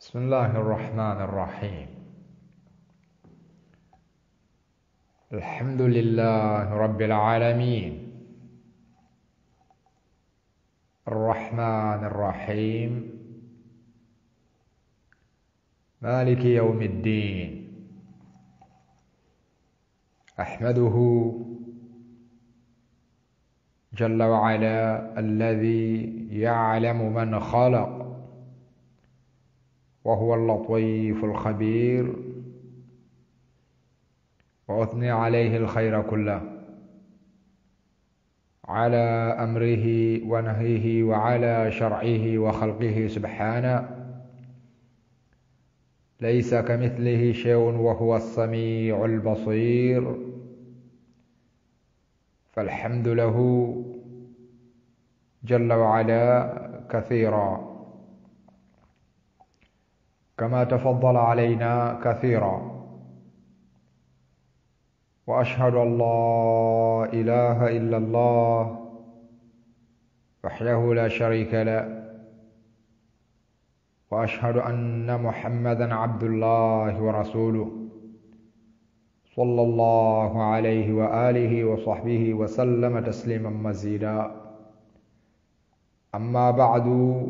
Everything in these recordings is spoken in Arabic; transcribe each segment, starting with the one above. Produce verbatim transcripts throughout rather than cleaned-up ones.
بسم الله الرحمن الرحيم. الحمد لله رب العالمين، الرحمن الرحيم، مالك يوم الدين. أحمده جل وعلا الذي يعلم من خلق وهو اللطيف الخبير، وأثني عليه الخير كله على أمره ونهيه وعلى شرعه وخلقه سبحانه، ليس كمثله شيء وهو السميع البصير، فالحمد له جل وعلا كثيرا كما تفضل علينا كثيرا. وأشهد أن لا إله إلا الله وحده لا شريك له، وأشهد أن محمدا عبد الله ورسوله صلى الله عليه وآله وصحبه وسلم تسليما مزيدا. أما بعد،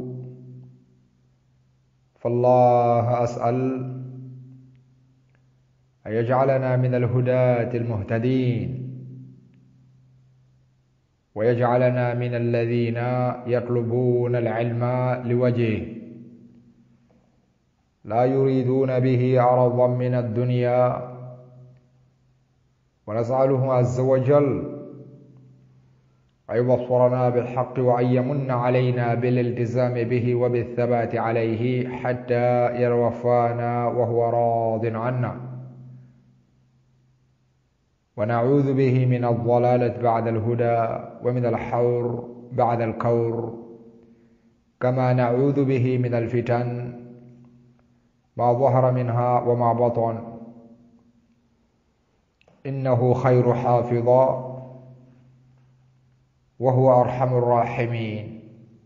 فالله أسأل أن يجعلنا من الهداة المهتدين، ويجعلنا من الذين يطلبون العلم لوجهه لا يريدون به عرضا من الدنيا، ونسأله عز وجل أن يبصرنا بالحق وأن يمن علينا بالالتزام به وبالثبات عليه حتى يتوفانا وهو راض عنا، ونعوذ به من الضلالة بعد الهدى ومن الحور بعد الكور، كما نعوذ به من الفتن ما ظهر منها وما بطن، إنه خير حافظا وهو أرحم الراحمين.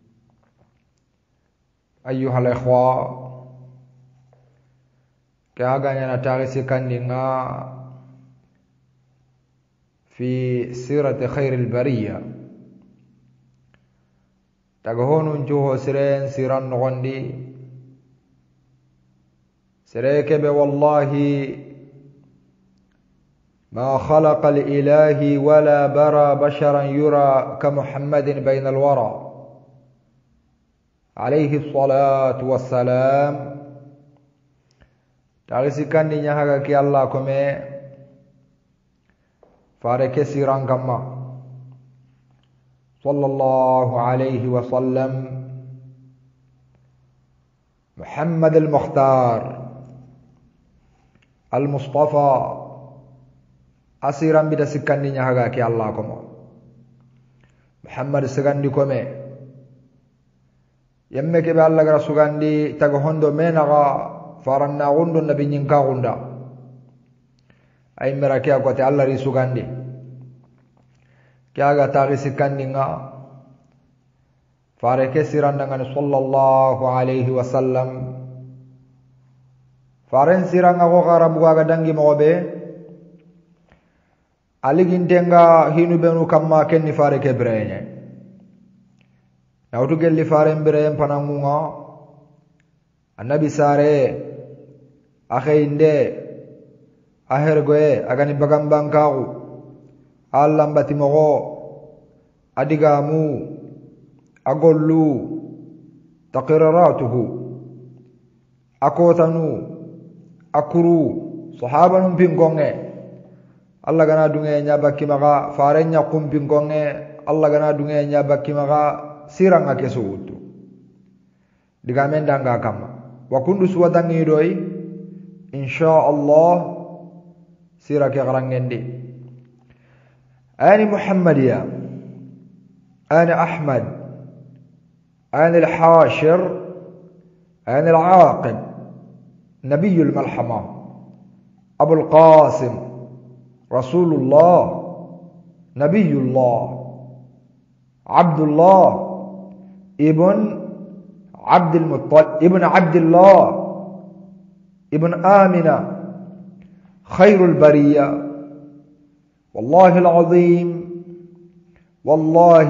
أيها الإخوة، كأغاني نتاغسي كندنا في سيرة خير البرية، تغهون نجوه سيرين سيران نغندي سيريك والله ما خلق الإله ولا برى بشرا يرى كمحمد بين الورى عليه الصلاة والسلام. تاريسكان دي نياها كي الله كومي فارك سيران كما صلى الله عليه وسلم محمد المختار المصطفى asiran bida sikandi nyahaga ki Allah komo Muhammad sigandi kome yemme ke be Allah gara sugandi tago hondo menaga faranna gondo nabi nyinka gonda ay merake ko te Allah ri sugandi kyaga tagi sikandi nga fare ke siranda ngani sallallahu alaihi wasallam faren siranga go gara buga dangi mobe aligintenga hinu benu kamma kenni fare ke breye nawtu gelli fare breye panangunga annabi sare akheinde ahergoe agani bagambankagu allambati mogo adigamu agollu taqiraratuhu akotanu akuru sahabanum pingonge Allah gana dunge nya bakki maga farenya kumpin konge Allah gana dunge nya bakki maga siranga kesuutu diga mendanga kama wakundu suwadangi doi insya Allah sirake garangendi ani Muhammadiya ani Ahmad ani al-Hashir ani al-Aqib nabiyul malhama Abul Qasim رسول الله نبي الله عبد الله ابن عبد المطلب ابن عبد الله ابن آمنة خير البرية. والله العظيم والله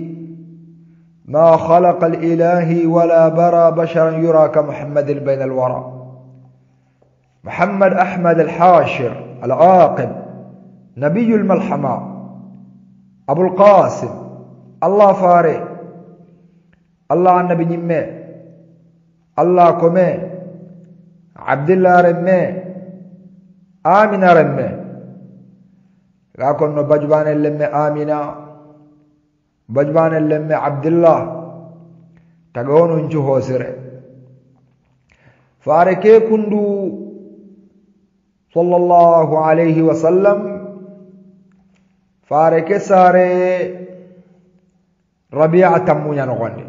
ما خلق الإله ولا برى بشرا يرى كمحمد بين الورى. محمد أحمد الحاشر العاقب نبي الملحمة أبو القاسم الله فاري الله النبي نمي الله كمي عبد الله رمي آمنة رمي لكن بجبان اللمي آمنة بجبان اللمي عبد الله تقون انجو سره فاركي كندو صلى الله عليه وسلم فاركي ساري ربيعة تموnya نغني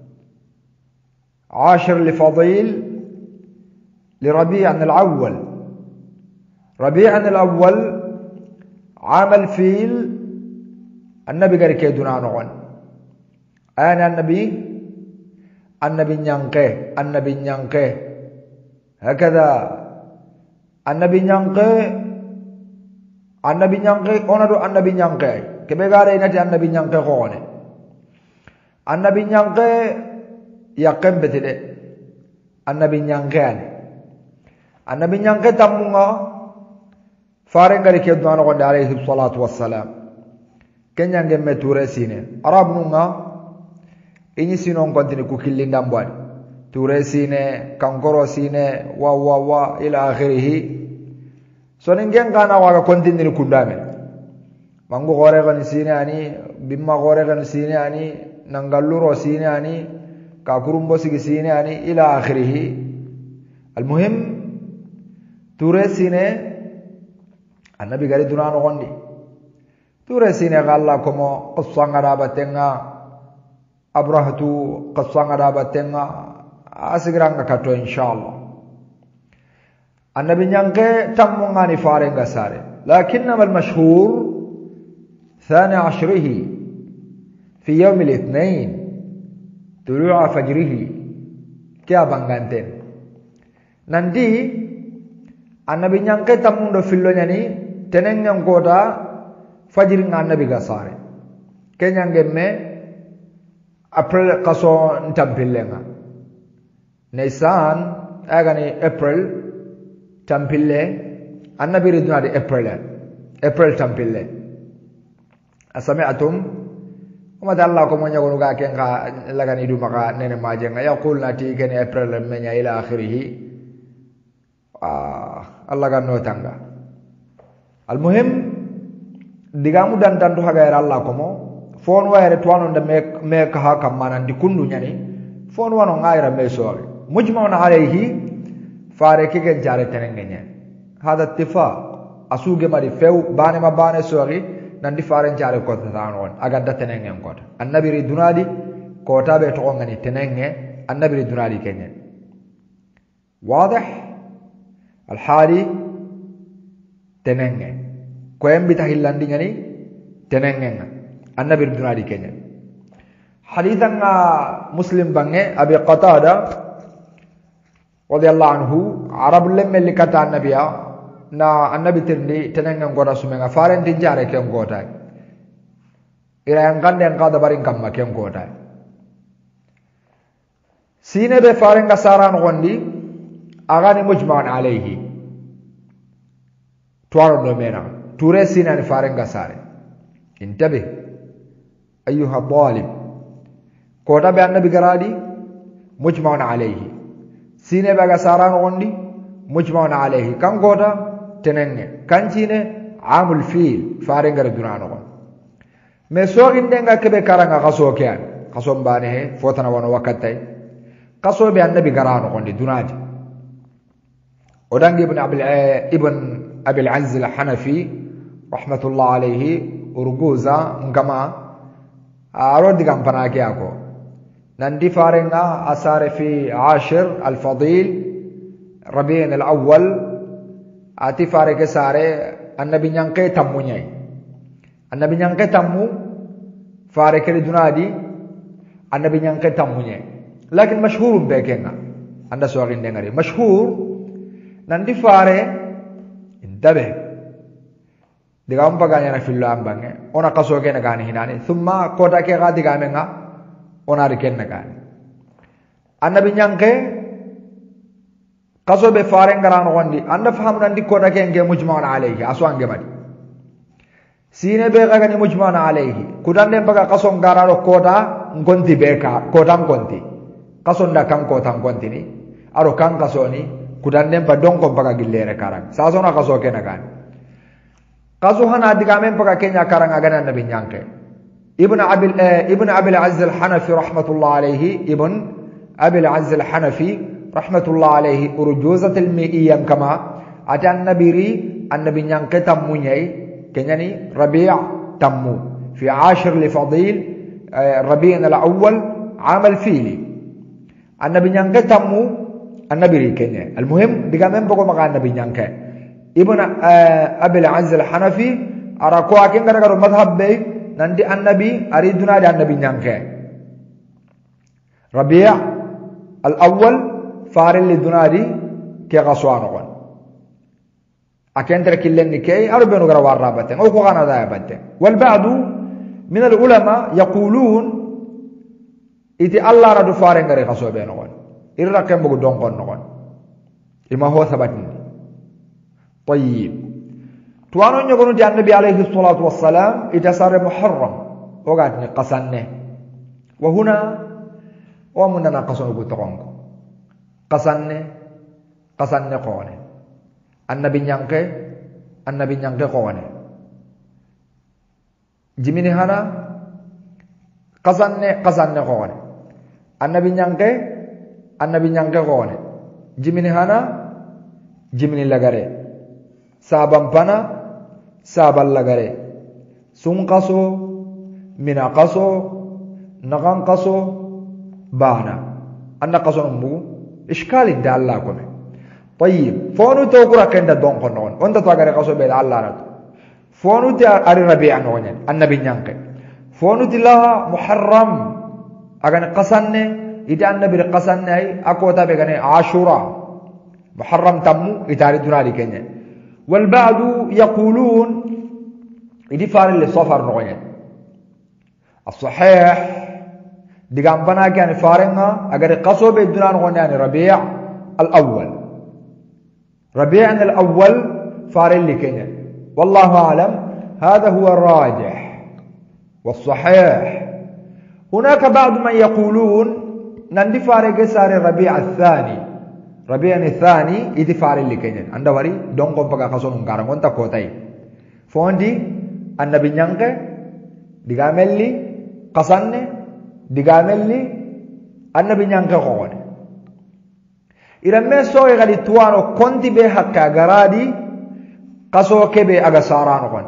عاشر لفضيل لربيع الأول. ربيع الأول عام الفيل النبي قال كيدنا نغن أنا النبي النبي نيانقه النبي نيانقه هكذا النبي نيانقه النبي نيانقه أنا دو النبي نيانقه كبيرة نتي النبي نيانقه خونه النبي نيانقه يقيم بتله النبي نيانقه النبي نيانقه تمونا فارن قال كيدنا نغن عليه الصلاة والسلام kenya ngemme ture sine arab nunga inyi sino kontini ku killinda mbwadi ture sine kankoro sine wa wa wa ila akhirih so ningen kana waga kontini kundame mangu gore gan sine ani bimma gore gan sine ani nangalluro sine ani ka kurumbo sigi sine ani ila akhirih. المهم ture sine annabi gari dunano gondi ture sine galla komo qissanga dabatenga abrahatu qissanga dabatenga asigranga kato inshallah النبي نيانكي تمغاني فارنغا ساري لكنما المشهور ثاني عشره في يوم الاثنين طلوع فجره كيا بانغانتين نندي النبي نيانكي تمغندو فيلو نياني تنين كوتا فجر النبي غساري كينيا ngemme april qaso ntampilenga Nisan agani April tampille النبي ردنا دي April April tampille أسمعتم وما دلكم من يقولوا كأن لغني دو مكا نene majenga يقول ناتي كني April من إلى آخره آه الله كانوا تانغا. المهم digamu dan tantu haga era Allah komo fon wa ere tuano nda me me ka ha kamana ndi kundu nyani fon wano ngaira me soore mujmaun alayhi fare ke gen jare tenengenya hada ittifaq asuge mari few bane ma bane soore nandi fare jare ko tanon aga da tenengen ko annabi ridunadi ko tabe to ngani tenenge annabi ridunadi kenya واضح الحالي tenenge koyem bita hillandi ngani tenengenga annabi dunadi kenya hadithanga muslim bange abi qatada radiyallahu anhu arab lemme likata annabiya na annabi tirni tenengen goda sumenga farenti jare ken gota ira yang gande ngada barin kamma ken gota sine be farenga saran gondi agani mujma'un alayhi tuaro do mena ture sina ni farenga sare intabe أيها الظالم كوتا بأن بقرادي مجمعون عليه سينة بقى ساران غندي مجمعون عليه كان كوتا تننغ كان سينة عام الفيل فارنغ ردنان غن مسوغ اندنغا كبه كارنغا قصو كيان قصو مبانه فوتنا وانو وقتاي قصو بأن بقران غندي دوناج ودنگ ابن ابن أبي العنز الحنفي رحمة الله عليه urguza ngama arodi kampana yako nandi farenga asare fi ashir al-fadil rabi' al-awwal ati fare ke sare annabi nyanke tamunyai annabi nyanke tamu fare ke dunadi annabi nyanke tamunyai lakin mashhur bekenga anda soagin dengari mashhur nandi fare intabe digam paganya na fillo ambange ona kaso ke nagani hinani thumma kota ke ga digame nga ona riken nagani annabi nyanke kaso be fare ngarano wandi anda faham nandi kota ke nge mujma'un alayhi aso ange madi sine be ga ni mujma'un alayhi kudande baga kaso ngarano kota ngonti beka kota ngonti kaso nda kan kota ngonti ni aro kan kaso ni kudande ba donko baga gillere karang sa sona kaso ke nagani kaso hana digame baga kenya karang agana nabi nyanke ibn abil eh, ibn abil azz al hanafi rahmatullah alayhi ibn abil azz al hanafi rahmatullah alayhi urjuzat al mi'iyam kama ata nabiri annabi nyanke tammunyai kenyani rabi' tammu fi ashir li fadil eh, rabi' al awwal amal fili annabi nyanke tammu annabiri kenya almuhim digame baga maga annabi nyanke ibn abil azz al hanafi ara ko akin gara garo madhhab be nandi annabi ari dunadi annabi nyanke rabi' al awwal faril li dunadi ke gaswano kon aken der killen ni kay arbenu gara warabate o ko kana da yabate wal ba'du min al ulama yaqulun iti allah radu fare ngare gaso be no kon irra kem bugu don kon no kon ima ho sabatni طيب توانو نيغونو دي النبي عليه الصلاه والسلام اتسار محرم وغاتني قسنه وهنا ومننا قسنو بتقونكو قسنه قسنه قونه النبي نيانكه النبي نيانكه قونه جيميني هنا قسنه قسنه قونه النبي نيانكه النبي نيانكه قونه جيميني هنا جيميني لغاري saban pana saban lagare sun qaso mina qaso nagan qaso bana anna qaso mbu iskali da Allah kome tayyib fonu to kura kenda don ko non onda to agare qaso be Allah rat fonu ta ari rabi'a non annabi nyanke fonu tilaha muharram agane qasanne ida annabi qasanne ay akota be gane ashura muharram tammu itari dunali kenya والبعض يقولون يدفع للسفر نوعين الصحيح دقام بنا كان فارنا اگر قصو بالدنان نوعين يعني ربيع الاول ربيع الاول فارن لكينيا والله اعلم هذا هو الراجح والصحيح هناك بعض من يقولون نندفع لقصار الربيع الثاني ربيع الثاني يدفع لكينيا عند وري دونكم بقى خصون غارغون تا كوتاي فوندي النبي نيانكه ديغاملي قسانني ديغاملي النبي نيانكه خون إرمي سوي غادي توانو كونتي به حقا غرادي قصو كبه اغا سارانو كون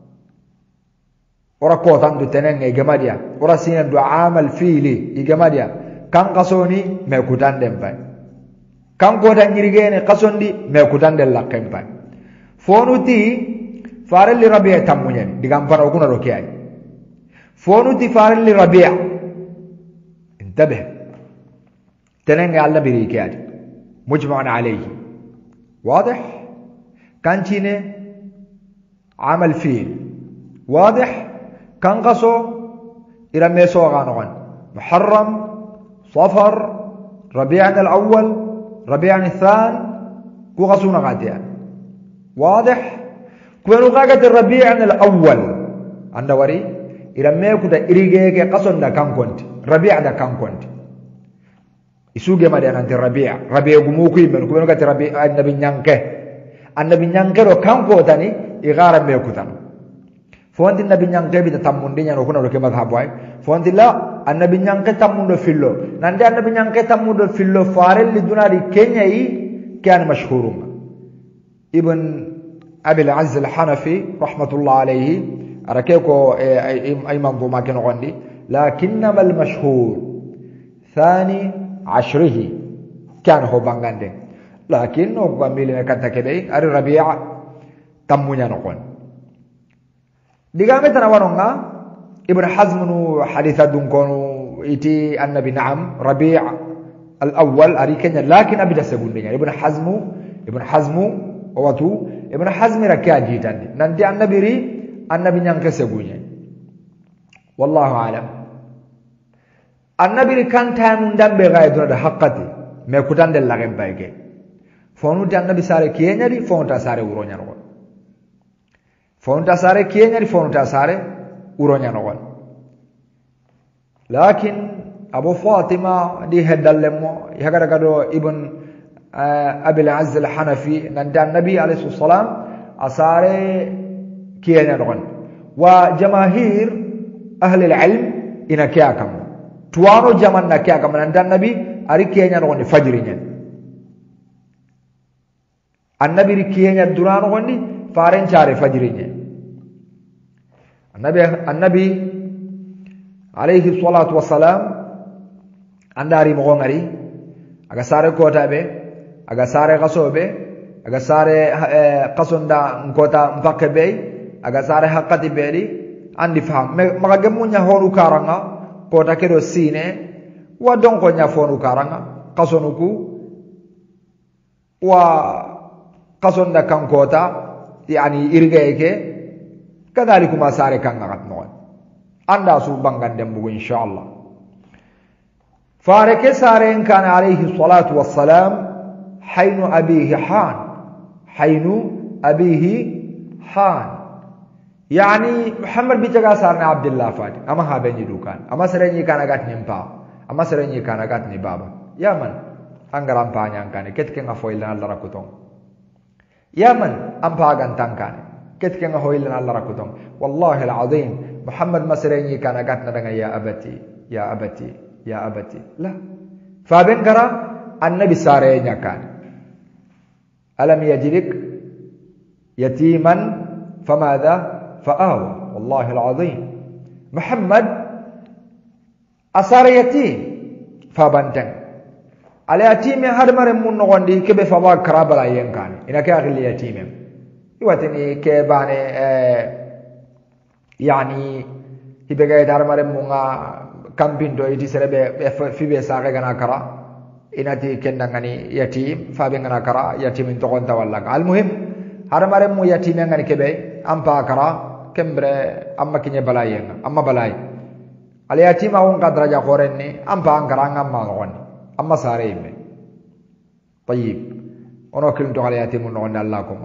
ورا كوتان دو تنن ايغماديا ورا سين دو عامل فيلي ايغماديا كان قصوني ميكوتان دمباي kanko tan nyirigene qasondi me kutande la kempa fonuti farelli rabi'a tammunyen digam fara kuna do kiyai fonuti farelli rabi'a intabih tenenge alla biri kiyai mujma'un alayhi واضح كان تشينه عمل فيل واضح كان قصو الى ميسو غانون محرم صفر ربيع الاول ربيع الثاني كو غسونا غاديا واضح كونو غاغت الربيع الاول عند وري الى ميكو دا اريغي قصون دا كان كنت ربيع دا كان كنت يسوغي ما دان انت ربيع ربيع غموكو يمن كونو غات ربيع النبي نيانكه النبي نيانكه رو كان كو تاني اغار ميكو تان فونت النبي نيانكه بي تامون دي نانو كونو كي مذهب واي فونت لا النبي نيانكه تامون دو فيلو ناندي النبي نيانكه تامون دو فيلو فارل لدوناري كينياي كان مشهور ابن ابي العز الحنفي رحمه الله عليه اركيكو اي منظومه كان غندي لكنما المشهور ثاني عشره كان هو بانغاندي لكن هو باميلنا كتاكدي ار ربيع تمونيا نكون ديغامي تناورونغا ابن حزم حديث دونكونو ايتي النبي نعم ربيع الاول اريكن لكن ابدا سغونديا ابن حزم ibn hazmu watu ibn hazmi rakya jitandi nanti annabi ri annabi nyanke segunya wallahu alam annabi kan tamu ndambe ga idura haqqati me kutande la gem bayke fonu tan annabi sare kiyenya di fonu ta sare uronya no fonu ta sare kiyenya di fonu ta sare uronya no lakin abu fatima di hedallemo yagara gado ibn abil azz al hanafi nanda annabi alayhi salam asare kiyenya no wa jamaahir ahli al ilm ina kiyakam tuwano jaman na kiyakam nanda annabi ari kiyenya no ni fajrinya annabi ri kiyenya durano wonni faren chare fajrinya annabi annabi alayhi salatu wassalam andari mo ngari aga sare kota be aga sare qasobe aga sare qasonda ngota mpakke be aga sare haqqati beedi andi fam maga gemunya honu karanga kota kedo sine wa donko nya fonu karanga qasonuku wa qasonda kan kota yani irgeke kadhalikuma sare kan ngat mo anda su bangan dembu insyaallah فارك سار إن كان عليه الصلاة والسلام حين أبيه حان حين أبيه حان يعني محمد بيتجا سارنا عبد الله فادي أما ها بني دوكان أما سرني كان أقات نمبا أما سرني كان أقات نبابا يا من أنغرام بانيان كان كتكين أفويلنا الله ركوتون يا من أم باغان تانكان كتكين أفويلنا الله ركوتون والله العظيم محمد ما سرني كان أقات ندعى يا أبتي يا أبتي يا أبتي لا فابنكرا النبي سارينيا كان ألم يجدك يتيما فماذا فآوى والله العظيم محمد أصار يتيم فابنتن على يتيم هذا مرة من نغندي كبه فبا كرابلا ينكان إنك أغل يتيم يواتني كباني آه يعني هبقى هذا مرة منا kampindo iti serebe fibe sare gana kara inati kendangani yatim fabe gana kara yatim to gonta walla al muhim haramare mu yatim ngani kebe ampa kara kembre amma kinye balayen amma balay al yatim awon qadraja qorenni ampa angara ngamma ngoni amma sare imme طيب ونوكل تو على يتيم نون الله كما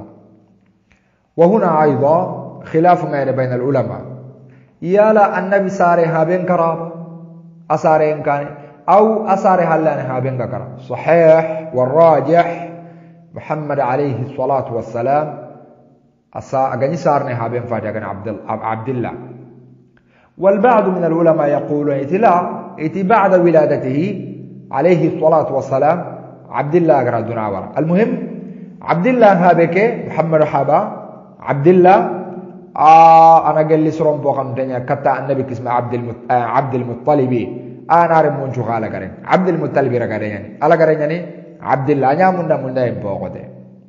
وهنا ايضا خلاف غير بين العلماء يالا النبي ساره هابن كراب أساره إن كان أو أساره هلا نهابين ذكر صحيح والراجح محمد عليه الصلاة والسلام أسا أجني سار نهابين فاتجن عبد عبد الله والبعض من العلماء يقولون إتلا إتي بعد ولادته عليه الصلاة والسلام عبد الله قردنا ورا المهم عبد الله هابك محمد حبا عبد الله آه أنا قال لي سرهم بوخم دنيا كتا النبي اسمه عبد المت... آه عبد المطلب أنا أعرف من شو قال كرين عبد المطلب ركارين يعني على كرين يعني عبد الله أنا مندا مندا يبوغده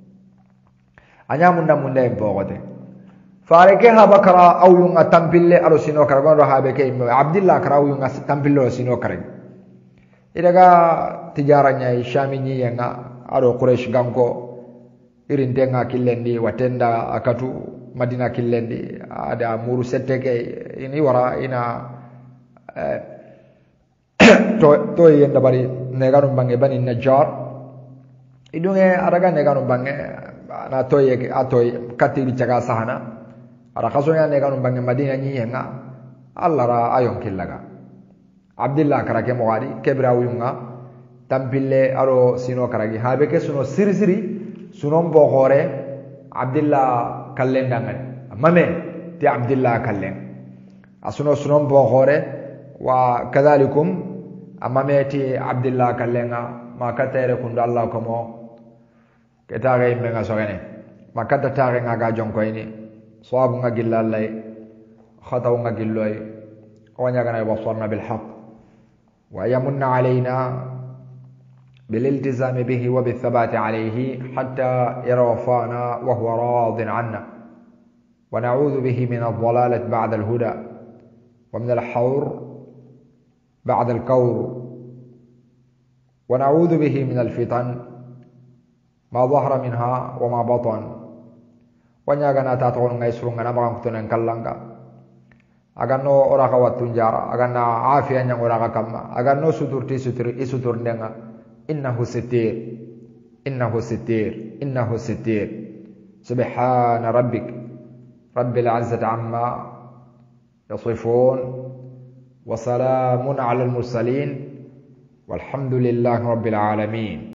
أنا مندا مندا يبوغده فاركها بكرة أو يوم تمبل ألو سينو كرغون رها بك عبد الله كرا أو يوم تمبل ألو سينو كرين إذا كا تجارة شاميني ينا ألو قريش غانكو إرنتنا كيلندي وتندا أكتو Madina killendi ada muru seteke ini wara ina eh, to to yenda bari neganum bange bani Najjar idunge araga neganum bange na to ye ato katti bicaga sahana ara kasonya neganum bange Madina nyi yenga Allah ra ayon killaga Abdullah karake moadi kebra uyunga tampille aro sino karagi habe ke suno siri siri sunon bo hore Abdullah kallen dangan mame ti Abdullah kallen asuno sunon bo hore wa kadhalikum amame ti Abdullah kallenga ma katere kundu Allah komo ketare imbe nga sogene makata tare nga ga jonko ini sawabu nga gillallay khataw nga gilloy wanya gana basarna bil haqq wa yamunna alayna بالالتزام به وبالثبات عليه حتى يرفعنا وهو راض عنا ونعوذ به من الضلالة بعد الهدى ومن الحور بعد الكور ونعوذ به من الفتن ما ظهر منها وما بطن ونياغنا تاتون ngay surungana makan kutonen kallanga aganno ora ka wattun jara aganna afiya nyang ora ka kamma aganno suturti sutur isutur ndenga innahu sitir innahu sitir innahu sitir subhana rabbik rabbil izzati amma yasifun wa salamun ala al mursalin والحمد لله رب العالمين.